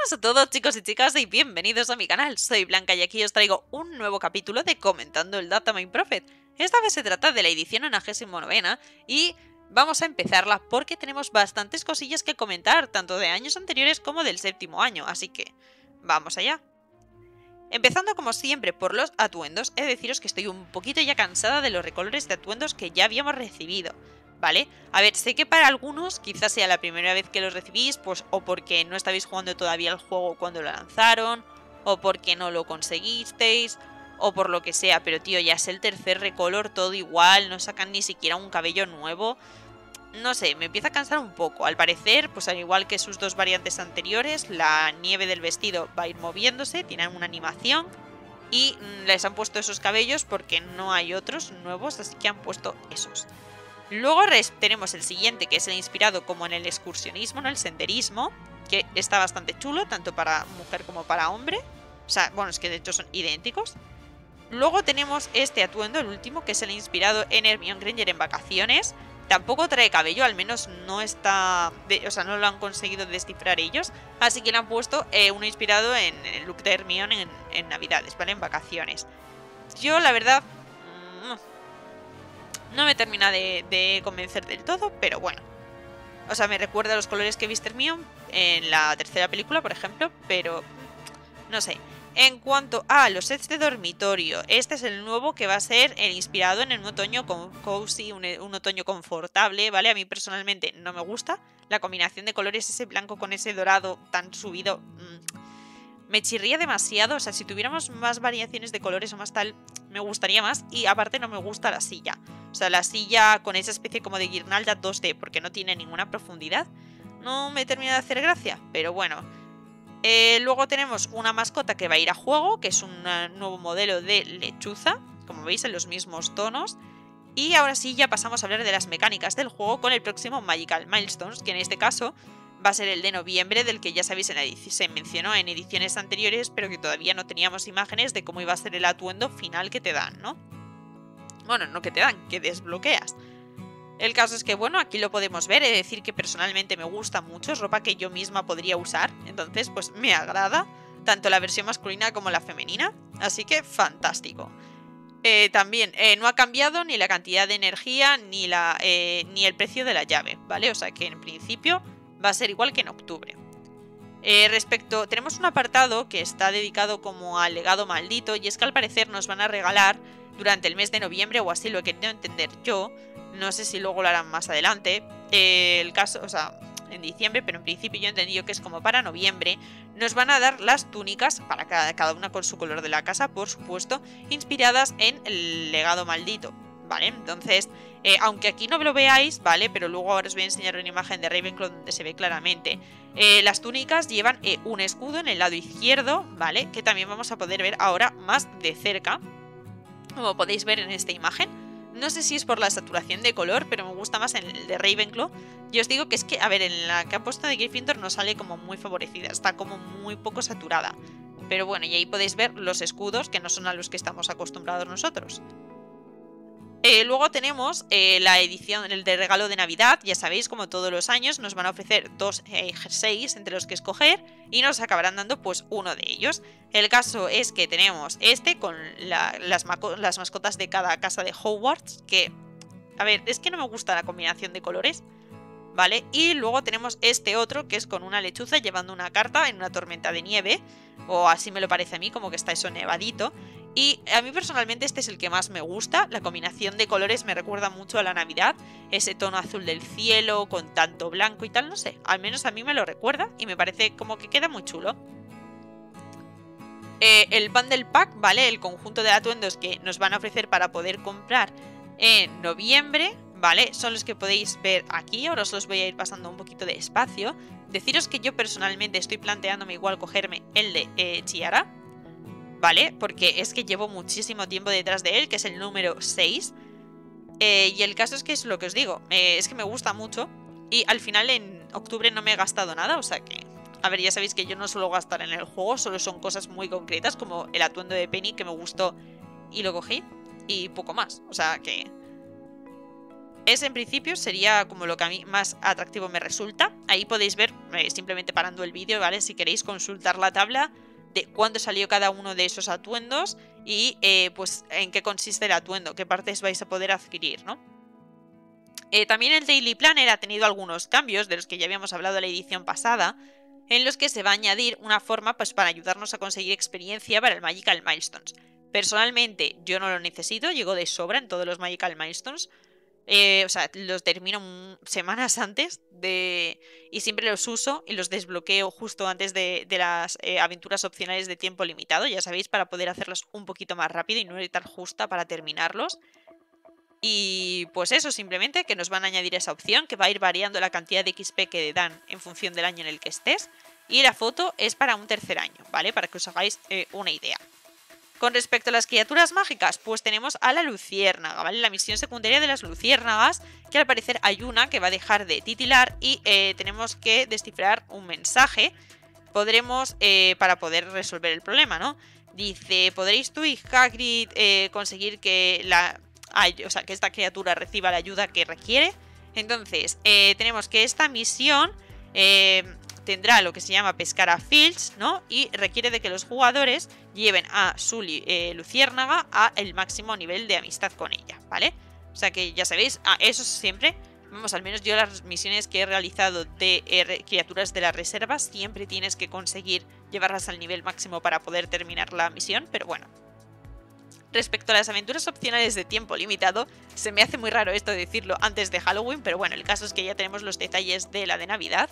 Buenas a todos, chicos y chicas, y bienvenidos a mi canal. Soy Blanca y aquí os traigo un nuevo capítulo de Comentando el Datamine Prophet. Esta vez se trata de la edición 99 y vamos a empezarla porque tenemos bastantes cosillas que comentar, tanto de años anteriores como del séptimo año, así que vamos allá. Empezando como siempre por los atuendos, he de deciros que estoy un poquito ya cansada de los recolores de atuendos que ya habíamos recibido. ¿Vale? A ver, sé que para algunos quizás sea la primera vez que los recibís, pues o porque no estabais jugando todavía el juego cuando lo lanzaron, o porque no lo conseguisteis, o por lo que sea, pero tío, ya es el tercer recolor, todo igual, no sacan ni siquiera un cabello nuevo. No sé, me empieza a cansar un poco. Al parecer, pues al igual que sus dos variantes anteriores, la nieve del vestido va a ir moviéndose, tienen una animación, y les han puesto esos cabellos porque no hay otros nuevos, así que han puesto esos. Luego tenemos el siguiente, que es el inspirado como en el excursionismo, ¿no? El senderismo, que está bastante chulo, tanto para mujer como para hombre. O sea, bueno, es que de hecho son idénticos. Luego tenemos este atuendo, el último, que es el inspirado en Hermione Granger en vacaciones. Tampoco trae cabello, al menos no está... o sea, no lo han conseguido descifrar ellos. Así que le han puesto uno inspirado en el look de Hermione en Navidades, ¿vale? En vacaciones. Yo, la verdad... no me termina de convencer del todo, pero bueno. O sea, me recuerda a los colores que he visto Hermione en la tercera película, por ejemplo, pero no sé. En cuanto a los sets de dormitorio, este es el nuevo que va a ser el inspirado en un otoño cozy, un otoño confortable, ¿vale? A mí personalmente no me gusta. La combinación de colores, ese blanco con ese dorado tan subido, me chirría demasiado. O sea, si tuviéramos más variaciones de colores o más tal, me gustaría más. Y aparte no me gusta la silla. O sea, la silla con esa especie como de guirnalda 2D, porque no tiene ninguna profundidad, no me termina de hacer gracia, pero bueno. Luego tenemos una mascota que va a ir a juego, que es un nuevo modelo de lechuza, como veis en los mismos tonos. Y ahora sí ya pasamos a hablar de las mecánicas del juego con el próximo Magical Milestones, que en este caso va a ser el de noviembre, del que ya sabéis se mencionó en ediciones anteriores, pero que todavía no teníamos imágenes de cómo iba a ser el atuendo final que te dan, ¿no? Bueno, no que te dan, que desbloqueas. El caso es que, bueno, aquí lo podemos ver. He de decir que personalmente me gusta mucho. Es ropa que yo misma podría usar. Entonces, pues me agrada tanto la versión masculina como la femenina. Así que, fantástico. También, no ha cambiado ni la cantidad de energía ni el precio de la llave, ¿vale? O sea que, en principio, va a ser igual que en octubre. Tenemos un apartado que está dedicado como al legado maldito. Y es que al parecer nos van a regalar durante el mes de noviembre, o así lo he querido entender yo. No sé si luego lo harán más adelante. El caso, o sea, en diciembre, pero en principio yo he entendido que es como para noviembre. Nos van a dar las túnicas, para cada una con su color de la casa, por supuesto, inspiradas en el legado maldito, ¿vale? Entonces, aunque aquí no lo veáis, ¿vale? Pero luego ahora os voy a enseñar una imagen de Ravenclaw donde se ve claramente. Las túnicas llevan un escudo en el lado izquierdo, ¿vale? Que también vamos a poder ver ahora más de cerca, como podéis ver en esta imagen. No sé si es por la saturación de color, pero me gusta más en el de Ravenclaw. Y os digo que es que, a ver, en la que ha puesto de Gryffindor no sale como muy favorecida, está como muy poco saturada. Pero bueno, y ahí podéis ver los escudos, que no son a los que estamos acostumbrados nosotros. Luego tenemos la edición, el de regalo de Navidad. Ya sabéis, como todos los años, nos van a ofrecer dos jerseys entre los que escoger y nos acabarán dando pues uno de ellos. El caso es que tenemos este con las mascotas de cada casa de Hogwarts, que, a ver, es que no me gusta la combinación de colores, ¿vale? Y luego tenemos este otro que es con una lechuza llevando una carta en una tormenta de nieve, o así me lo parece a mí, como que está eso nevadito. Y a mí personalmente este es el que más me gusta. La combinación de colores me recuerda mucho a la Navidad. Ese tono azul del cielo con tanto blanco y tal, no sé. Al menos a mí me lo recuerda y me parece como que queda muy chulo. El Bundle Pack, ¿vale? El conjunto de atuendos que nos van a ofrecer para poder comprar en noviembre, ¿vale? Son los que podéis ver aquí. Ahora os los voy a ir pasando un poquito de espacio. Deciros que yo personalmente estoy planteándome igual cogerme el de Chiara, ¿vale? Porque es que llevo muchísimo tiempo detrás de él, que es el número 6. Y el caso es que es lo que os digo, es que me gusta mucho. Y al final en octubre no me he gastado nada, o sea que... A ver, ya sabéis que yo no suelo gastar en el juego, solo son cosas muy concretas, como el atuendo de Penny que me gustó y lo cogí, y poco más. O sea que... ese en principio sería como lo que a mí más atractivo me resulta. ahí podéis ver, simplemente parando el vídeo, ¿vale? Si queréis consultar la tabla de cuándo salió cada uno de esos atuendos y pues en qué consiste el atuendo, qué partes vais a poder adquirir, ¿no? También el Daily Planner ha tenido algunos cambios de los que ya habíamos hablado en la edición pasada, en los que se va a añadir una forma pues, para ayudarnos a conseguir experiencia para el Magical Milestones. Personalmente yo no lo necesito, llego de sobra en todos los Magical Milestones. O sea, los termino semanas antes y siempre los uso y los desbloqueo justo antes de las aventuras opcionales de tiempo limitado, ya sabéis, para poder hacerlas un poquito más rápido y no estar justa para terminarlos. Y pues eso, simplemente que nos van a añadir esa opción que va a ir variando la cantidad de XP que dan en función del año en el que estés. Y la foto es para un tercer año, ¿vale? Para que os hagáis una idea. Con respecto a las criaturas mágicas, pues tenemos a la luciérnaga, ¿vale? La misión secundaria de las luciérnagas, que al parecer hay una que va a dejar de titilar y tenemos que descifrar un mensaje. Podremos, para poder resolver el problema, ¿no? Dice, ¿podréis tú y Hagrid conseguir que que esta criatura reciba la ayuda que requiere? Entonces, tenemos que esta misión tendrá lo que se llama pescar a Filch, ¿no? Y requiere de que los jugadores lleven a su luciérnaga a el máximo nivel de amistad con ella, ¿vale? O sea que ya sabéis, eso siempre, vamos, al menos yo las misiones que he realizado de criaturas de la reserva, siempre tienes que conseguir llevarlas al nivel máximo para poder terminar la misión, pero bueno. Respecto a las aventuras opcionales de tiempo limitado, se me hace muy raro esto de decirlo antes de Halloween, pero bueno, el caso es que ya tenemos los detalles de la de Navidad,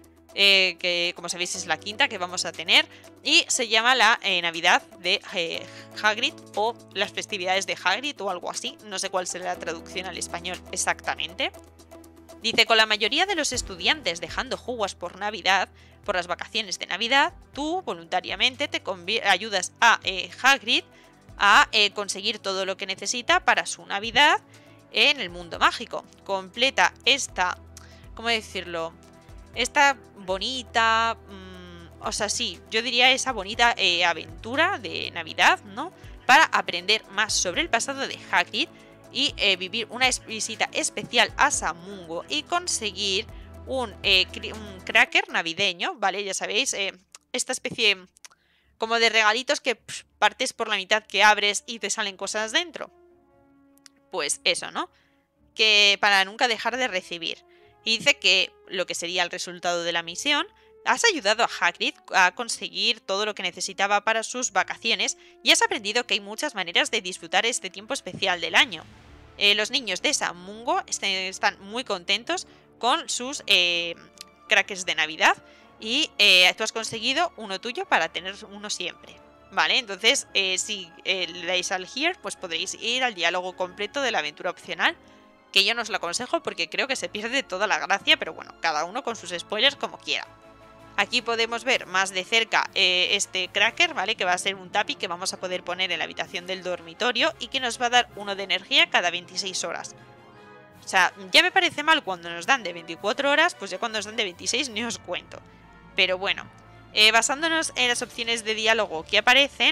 que como sabéis es la quinta que vamos a tener, y se llama la Navidad de Hagrid o las festividades de Hagrid o algo así, no sé cuál será la traducción al español exactamente. Dice, con la mayoría de los estudiantes dejando Hogwarts por Navidad, por las vacaciones de Navidad, tú voluntariamente te ayudas a Hagrid a conseguir todo lo que necesita para su Navidad en el mundo mágico. Completa esta, ¿cómo decirlo? Esta bonita, o sea, sí, yo diría esa bonita aventura de Navidad, ¿no? Para aprender más sobre el pasado de Hagrid y vivir una visita especial a Samungo y conseguir un cracker navideño, ¿vale? Ya sabéis, esta especie como de regalitos que partes por la mitad, que abres y te salen cosas dentro. Pues eso, ¿no? Que para nunca dejar de recibir. Y dice que lo que sería el resultado de la misión, has ayudado a Hagrid a conseguir todo lo que necesitaba para sus vacaciones y has aprendido que hay muchas maneras de disfrutar este tiempo especial del año. Los niños de Samungo están muy contentos con sus crackers de Navidad y tú has conseguido uno tuyo para tener uno siempre. Vale, entonces si le dais al Here, pues podréis ir al diálogo completo de la aventura opcional, que yo no os lo aconsejo porque creo que se pierde toda la gracia, pero bueno, cada uno con sus spoilers como quiera. Aquí podemos ver más de cerca este cracker, ¿vale? Que va a ser un tapi que vamos a poder poner en la habitación del dormitorio y que nos va a dar uno de energía cada 26 horas. O sea, ya me parece mal cuando nos dan de 24 horas, pues ya cuando nos dan de 26 ni os cuento. Pero bueno, basándonos en las opciones de diálogo que aparecen,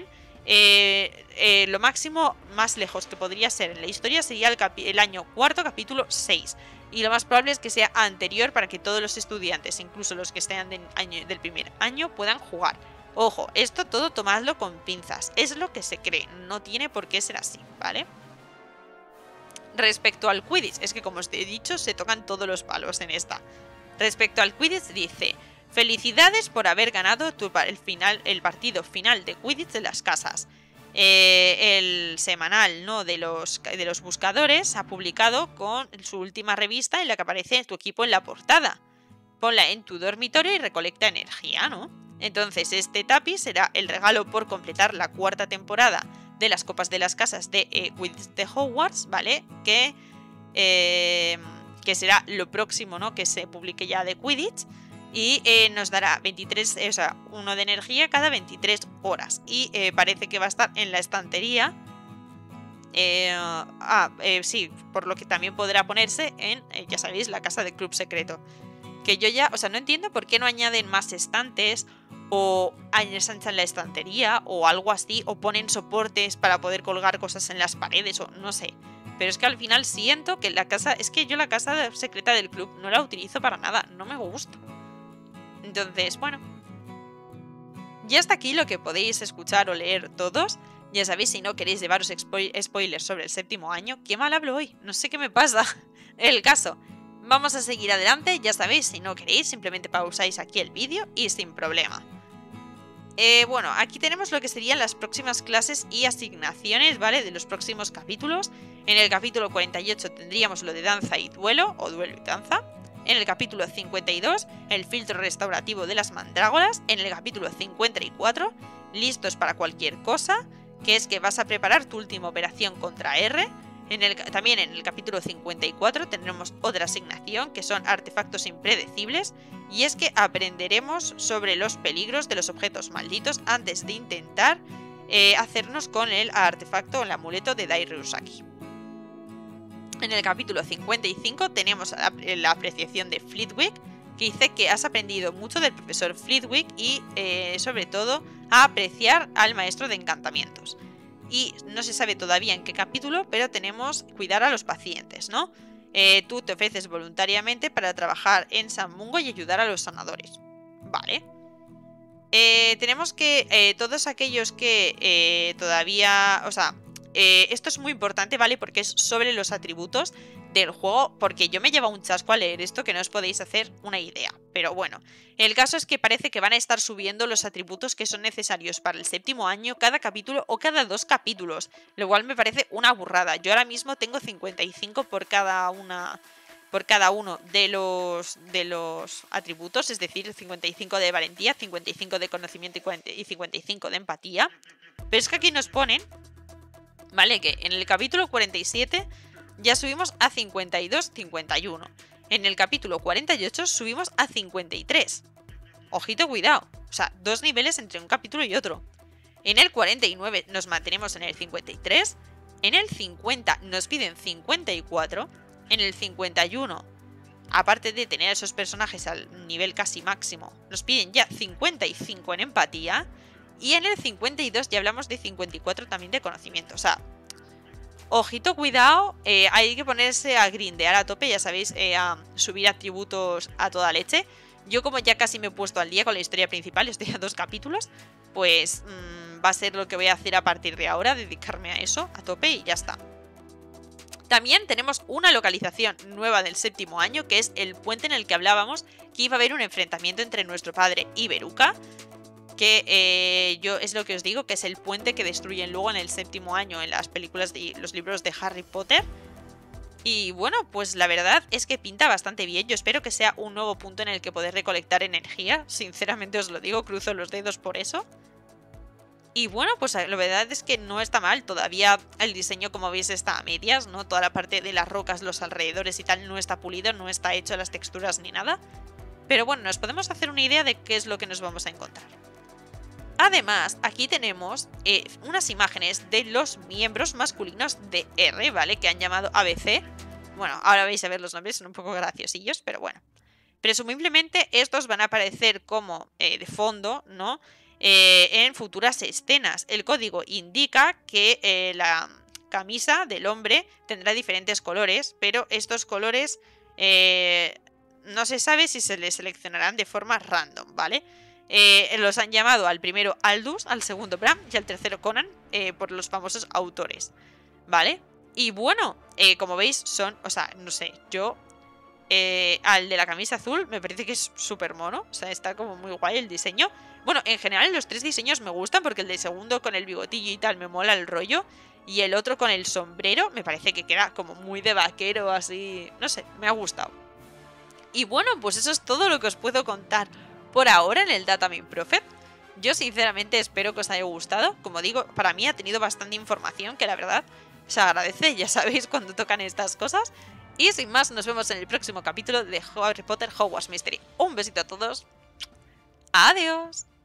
lo máximo más lejos que podría ser en la historia sería el año cuarto, capítulo 6. Y lo más probable es que sea anterior para que todos los estudiantes, incluso los que estén del primer año, puedan jugar. Ojo, esto todo tomadlo con pinzas. Es lo que se cree, no tiene por qué ser así, ¿vale? Respecto al Quidditch, es que como os he dicho, se tocan todos los palos en esta. Respecto al Quidditch dice: felicidades por haber ganado el partido final de Quidditch de las casas. El semanal, ¿no?, de los buscadores ha publicado con su última revista en la que aparece tu equipo en la portada. Ponla en tu dormitorio y recolecta energía, ¿no? Entonces este tapi será el regalo por completar la cuarta temporada de las copas de las casas de Quidditch de Hogwarts, ¿vale? Que será lo próximo, ¿no?, que se publique ya de Quidditch. Y nos dará 23, o sea, uno de energía cada 23 horas. Y parece que va a estar en la estantería. Sí, por lo que también podrá ponerse en, ya sabéis, la casa del club secreto. Que yo ya, o sea, no entiendo por qué no añaden más estantes o ensanchan la estantería o algo así, o ponen soportes para poder colgar cosas en las paredes o no sé. Pero es que al final siento que es que yo la casa secreta del club no la utilizo para nada, no me gusta. Entonces, bueno. Ya hasta aquí lo que podéis escuchar o leer todos. Ya sabéis, si no queréis llevaros spoilers sobre el séptimo año. Qué mal hablo hoy, no sé qué me pasa. El caso, vamos a seguir adelante. Ya sabéis, si no queréis, simplemente pausáis aquí el vídeo y sin problema. Bueno, aquí tenemos lo que serían las próximas clases y asignaciones, ¿vale? De los próximos capítulos. En el capítulo 48 tendríamos lo de danza y duelo, o duelo y danza. En el capítulo 52, el filtro restaurativo de las mandrágoras. En el capítulo 54, listos para cualquier cosa, que es que vas a preparar tu última operación contra R. También en el capítulo 54 tendremos otra asignación, que son artefactos impredecibles, y es que aprenderemos sobre los peligros de los objetos malditos antes de intentar hacernos con el artefacto o el amuleto de Dairyusaki. En el capítulo 55 tenemos la apreciación de Flitwick, que dice que has aprendido mucho del profesor Flitwick y sobre todo a apreciar al maestro de encantamientos. Y no se sabe todavía en qué capítulo, pero tenemos cuidar a los pacientes, ¿no? Tú te ofreces voluntariamente para trabajar en San Mungo y ayudar a los sanadores. Vale. Tenemos que todos aquellos que todavía... O sea, esto es muy importante, ¿vale? Porque es sobre los atributos del juego, porque yo me llevo un chasco a leer esto que no os podéis hacer una idea. Pero bueno, el caso es que parece que van a estar subiendo los atributos que son necesarios para el séptimo año cada capítulo o cada 2 capítulos, lo cual me parece una burrada. Yo ahora mismo tengo 55 por cada uno de los atributos, es decir, 55 de valentía, 55 de conocimiento y 55 de empatía. Pero es que aquí nos ponen, ¿vale? Que en el capítulo 47 ya subimos a 52, 51. En el capítulo 48 subimos a 53. Ojito, cuidado. O sea, 2 niveles entre un capítulo y otro. En el 49 nos mantenemos en el 53. En el 50 nos piden 54. En el 51, aparte de tener a esos personajes al nivel casi máximo, nos piden ya 55 en empatía. Y en el 52 ya hablamos de 54 también de conocimiento. O sea, ojito, cuidado, hay que ponerse a grindear a tope, ya sabéis, a subir atributos a toda leche. Yo como ya casi me he puesto al día con la historia principal, estoy a 2 capítulos, pues va a ser lo que voy a hacer a partir de ahora, dedicarme a eso a tope y ya está. También tenemos una localización nueva del séptimo año, que es el puente en el que hablábamos que iba a haber un enfrentamiento entre nuestro padre y Veruca. Que yo es lo que os digo, que es el puente que destruyen luego en el séptimo año en las películas y los libros de Harry Potter. Y bueno, pues la verdad es que pinta bastante bien. Yo espero que sea un nuevo punto en el que poder recolectar energía. Sinceramente os lo digo, cruzo los dedos por eso. Y bueno, pues la verdad es que no está mal. Todavía el diseño, como veis, está a medias, ¿no? Toda la parte de las rocas, los alrededores y tal no está pulido, no está hecho las texturas ni nada. Pero bueno, nos podemos hacer una idea de qué es lo que nos vamos a encontrar. Además, aquí tenemos unas imágenes de los miembros masculinos de R, ¿vale? Que han llamado ABC. Bueno, ahora vais a ver los nombres, son un poco graciosillos, pero bueno. Presumiblemente estos van a aparecer como de fondo, ¿no? En futuras escenas. El código indica que la camisa del hombre tendrá diferentes colores, pero estos colores no se sabe si se les seleccionarán de forma random, ¿vale? Los han llamado al primero Aldous, al segundo Bram y al tercero Conan por los famosos autores, ¿vale? Y bueno, como veis son, o sea, no sé, yo al de la camisa azul me parece que es súper mono, o sea, está como muy guay el diseño. Bueno, en general los 3 diseños me gustan porque el de segundo con el bigotillo y tal me mola el rollo. Y el otro con el sombrero me parece que queda como muy de vaquero, así, no sé, me ha gustado. Y bueno, pues eso es todo lo que os puedo contar por ahora en el Datamine Prophet. Yo sinceramente espero que os haya gustado. Como digo, para mí ha tenido bastante información que la verdad se agradece, ya sabéis, cuando tocan estas cosas. Y sin más, nos vemos en el próximo capítulo de Harry Potter Hogwarts Mystery. Un besito a todos. Adiós.